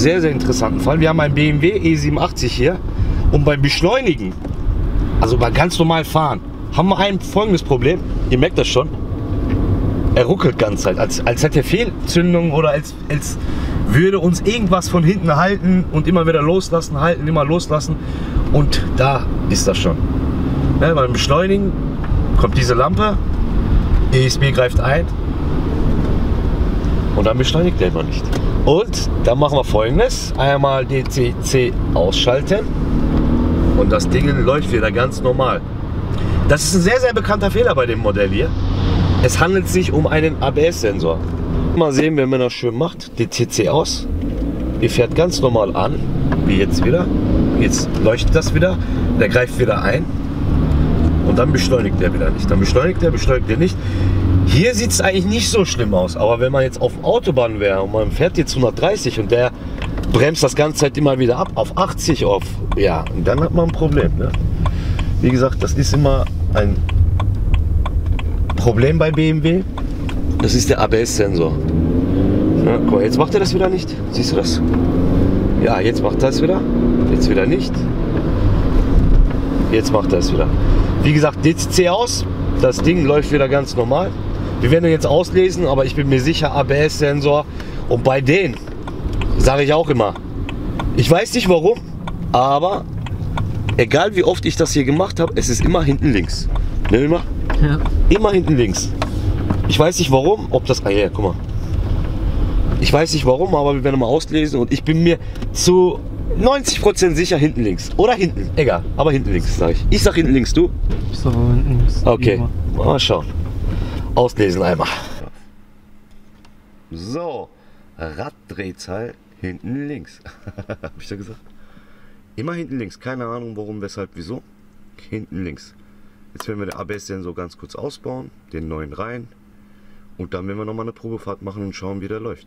sehr, sehr interessanten Fall. Wir haben einen BMW E87 hier und beim Beschleunigen, also bei ganz normal fahren, haben wir ein folgendes Problem. Ihr merkt das schon. Er ruckelt ganz Zeit, als hätte er Fehlzündung oder als würde uns irgendwas von hinten halten und immer wieder loslassen, halten, immer loslassen. Und da ist das schon. Ja, beim Beschleunigen kommt diese Lampe, ESP greift ein und dann beschleunigt er immer nicht. Und dann machen wir Folgendes: einmal DCC ausschalten und das Ding läuft wieder ganz normal. Das ist ein sehr, sehr bekannter Fehler bei dem Modell hier. Es handelt sich um einen ABS-Sensor. Mal sehen, wenn man das schön macht. DCC aus. Ihr fährt ganz normal an, wie jetzt wieder. Jetzt leuchtet das wieder. Der greift wieder ein. Und dann beschleunigt er wieder nicht. Dann beschleunigt er nicht. Hier sieht es eigentlich nicht so schlimm aus. Aber wenn man jetzt auf Autobahn wäre und man fährt jetzt 130 und der bremst das ganze Zeit immer wieder ab auf 80 auf, ja, und dann hat man ein Problem. Ne? Wie gesagt, das ist immer ein Problem bei BMW. Das ist der ABS-Sensor. Ja, guck mal, jetzt macht er das wieder nicht. Siehst du das? Ja, jetzt macht er es wieder. Jetzt wieder nicht. Jetzt macht er es wieder. Wie gesagt, DCC aus. Das Ding läuft wieder ganz normal. Wir werden ihn jetzt auslesen, aber ich bin mir sicher, ABS-Sensor. Und bei denen sage ich auch immer, ich weiß nicht warum, aber egal wie oft ich das hier gemacht habe, es ist immer hinten links. Ne, immer? Ja. Immer hinten links. Ich weiß nicht warum, ob das... Ah ja, guck mal. Ich weiß nicht warum, aber wir werden mal auslesen und ich bin mir zu 90% sicher hinten links. Oder hinten, egal. Aber hinten links, sage ich. Ich sag hinten links, du? Ich sag hinten links. Okay, mal schauen. Auslesen einmal. So, Raddrehzahl hinten links. Hab ich da gesagt? Immer hinten links. Keine Ahnung warum, weshalb, wieso. Hinten links. Jetzt werden wir den ABS-Sensor ganz kurz ausbauen, den neuen rein und dann werden wir nochmal eine Probefahrt machen und schauen, wie der läuft.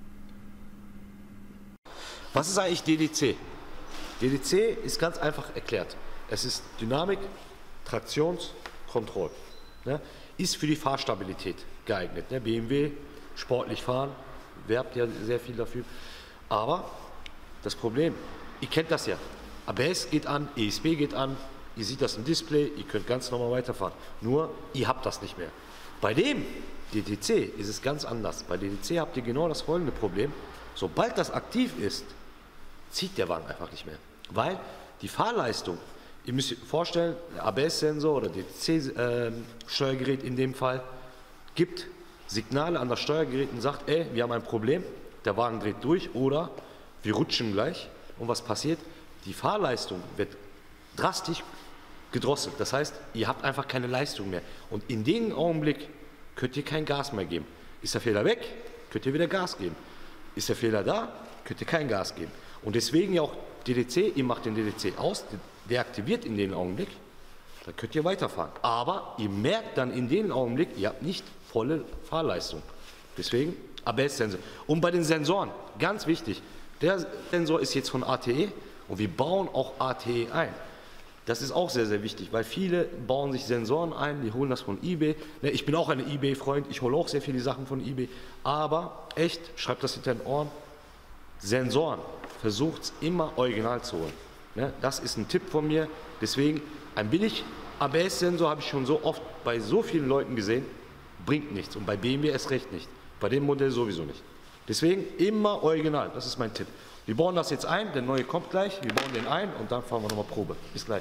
Was ist eigentlich DDC? DDC ist ganz einfach erklärt. Es ist Dynamik, Traktions, Kontroll. Ne? Ist für die Fahrstabilität geeignet. Ne? BMW, sportlich fahren, werbt ja sehr viel dafür. Aber das Problem, ihr kennt das ja, ABS geht an, ESP geht an, ihr seht das im Display, ihr könnt ganz normal weiterfahren. Nur, ihr habt das nicht mehr. Bei dem DTC ist es ganz anders. Bei DTC habt ihr genau das folgende Problem. Sobald das aktiv ist, zieht der Wagen einfach nicht mehr. Weil die Fahrleistung, ihr müsst euch vorstellen, der ABS-Sensor oder DTC-Steuergerät in dem Fall, gibt Signale an das Steuergerät und sagt, ey, wir haben ein Problem, der Wagen dreht durch oder wir rutschen gleich. Und was passiert? Die Fahrleistung wird drastisch gedrosselt. Das heißt, ihr habt einfach keine Leistung mehr. Und in dem Augenblick könnt ihr kein Gas mehr geben. Ist der Fehler weg, könnt ihr wieder Gas geben. Ist der Fehler da, könnt ihr kein Gas geben. Und deswegen ja auch DDC, ihr macht den DDC aus, deaktiviert in den Augenblick, dann könnt ihr weiterfahren. Aber ihr merkt dann in dem Augenblick, ihr habt nicht volle Fahrleistung. Deswegen ABS-Sensor. Und bei den Sensoren, ganz wichtig, der Sensor ist jetzt von ATE und wir bauen auch ATE ein. Das ist auch sehr, sehr wichtig, weil viele bauen sich Sensoren ein, die holen das von eBay. Ich bin auch ein eBay-Freund, ich hole auch sehr viele Sachen von eBay. Aber echt, schreibt das hinter den Ohren, Sensoren, versucht es immer original zu holen. Das ist ein Tipp von mir. Deswegen, ein billig ABS-Sensor habe ich schon so oft bei so vielen Leuten gesehen, bringt nichts. Und bei BMW erst recht nicht. Bei dem Modell sowieso nicht. Deswegen immer original, das ist mein Tipp. Wir bauen das jetzt ein, der neue kommt gleich, wir bauen den ein und dann fahren wir nochmal Probe. Bis gleich.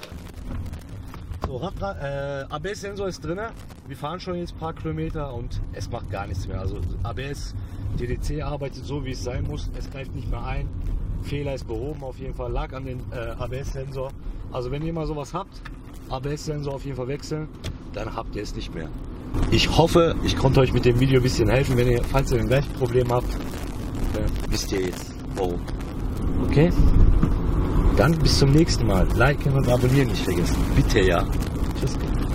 So, ABS-Sensor ist drin, wir fahren schon jetzt ein paar Kilometer und es macht gar nichts mehr. Also ABS, DDC arbeitet so, wie es sein muss, es greift nicht mehr ein. Fehler ist behoben, auf jeden Fall lag an den ABS-Sensor. Also wenn ihr mal sowas habt, ABS-Sensor auf jeden Fall wechseln, dann habt ihr es nicht mehr. Ich hoffe, ich konnte euch mit dem Video ein bisschen helfen. Wenn ihr, falls ihr ein gleiches Problem habt, wisst ihr jetzt warum. Okay? Dann bis zum nächsten Mal. Liken und abonnieren nicht vergessen. Bitte ja. Tschüss.